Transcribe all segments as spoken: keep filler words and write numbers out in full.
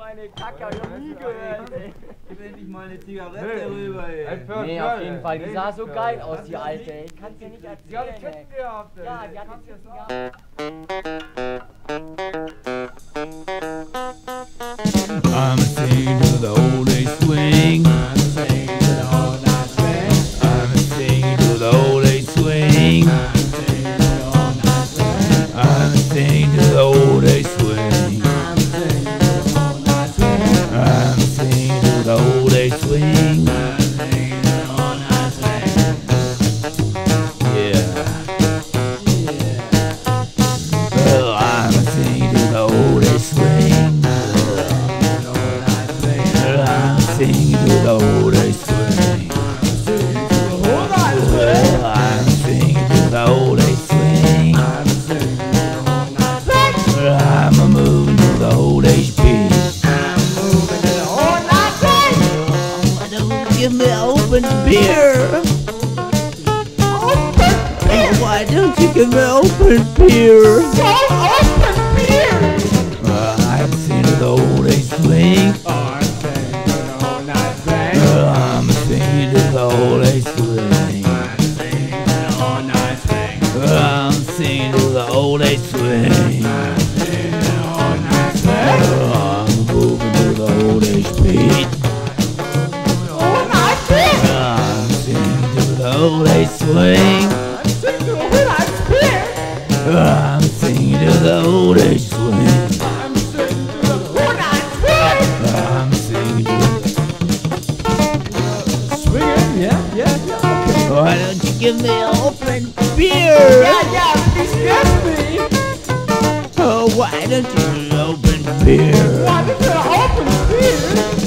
meine Kacke hab ich noch nie gehört, ey. Gib endlich mal eine Zigarette rüber, ey. Nee, auf jeden Fall. Die sah so geil aus, die alte, ey. Ich kann's dir nicht erzählen, Die hat Ketten gehabt, ey. Ja, die hat Ketten gehabt. I'm singing to the old age swing. I'm singing to the old night swing. I'm singing to the old age swing. I'm singing to the old age swing. I'm singing to the old age swing. Yeah. Well, I'm singing to the old age swing. I'm singing to the old age swing. I'm singing to the old age swing. I'm a moving to the old age beat. I'm moving to the old night swing. Why don't you give me an open beer? Open beer? Why don't you give me an open beer? Open beer? I'm singing to the old age swing. I'm singing to the old age swing. I'm singing to the old age swing. I'm moving to the old age beat. I'm singing to the old age swing. I'm singing to the old age swing. I'm singing to Yeah, yeah, yeah, okay. Why don't you give me an open beer? Yeah, yeah, please give me. Oh, why don't you give me an open beer? Why don't you open beer?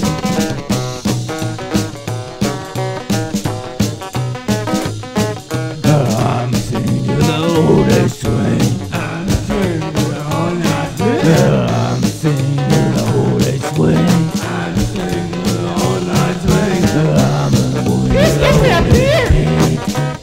I'm singing to the old age swing. I'm singing to the old night swing. I'm singing to the old age swing. I'm singing to the old night swing. I'm moving to Please the give me a old beer. age beat.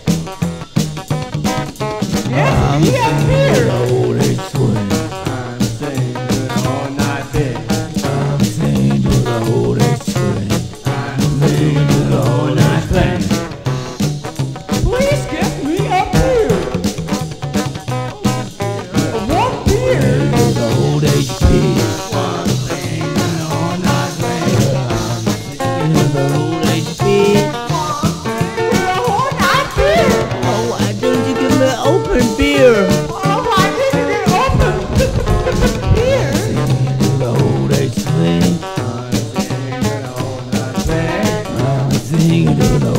Yes, I'm give me a singing to beer. the old age swing. I'm singing to the old night swing. I'm singing to the old age swing. I'm singing to the old night swing. Please give me a beer. One beer. To the old age beat. I'm singing to the old night swing. I'm singing to the old age beat. Oh, why don't you give me an open beer? Singing to the old age swing. I'm singing to the